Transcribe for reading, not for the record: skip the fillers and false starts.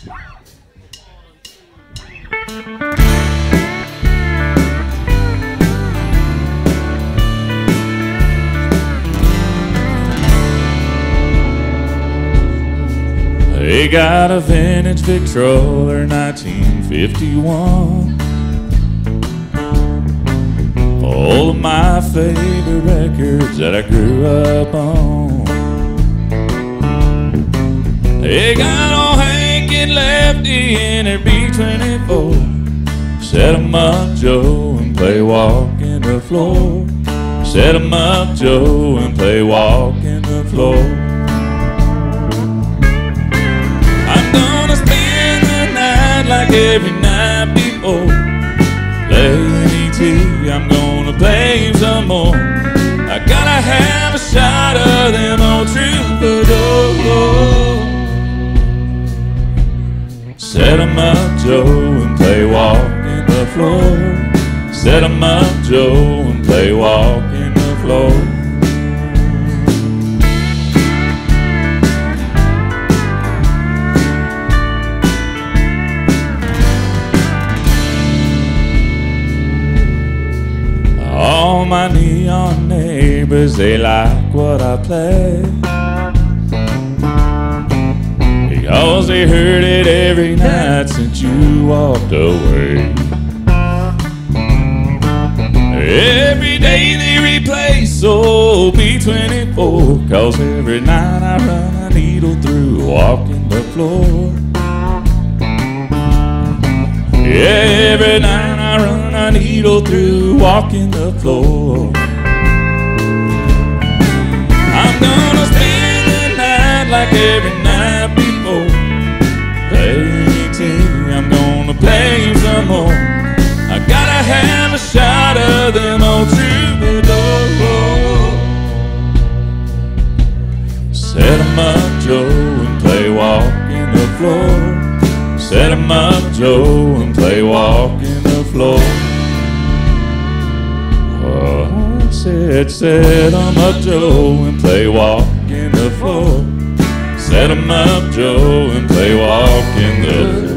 They got a vintage Victrola 1951, full of my favorite records that I grew up on. They got old Hank and Lefty in their B-24. Set 'em up, Joe, and play walking the floor. Set 'em up, Joe, and play walking the floor. I'm gonna spend the night like every night before. Playing E.T., I'm gonna play some more. I gotta have a shot of them old troubadours. Set 'em up, Joe, and play walking the floor. Set 'em up, Joe, and play walking the floor. All my neon neighbors, they like what I play, because they heard it every night since you walked away. Every day they replay so B-24, cause every night I run a needle through walking the floor. Every night I run a needle through walking the floor. I'm gonna spend the night like every night before. Play E.T., I'm gonna play some more. I gotta have a shot of them old troubadours. Set 'em up, Joe, and play walking the floor. Set 'em up, Joe, and play walking the floor. Oh, I said, set 'em up, Joe, and play walking the floor. Set 'em up, Joe, and play walking the floor.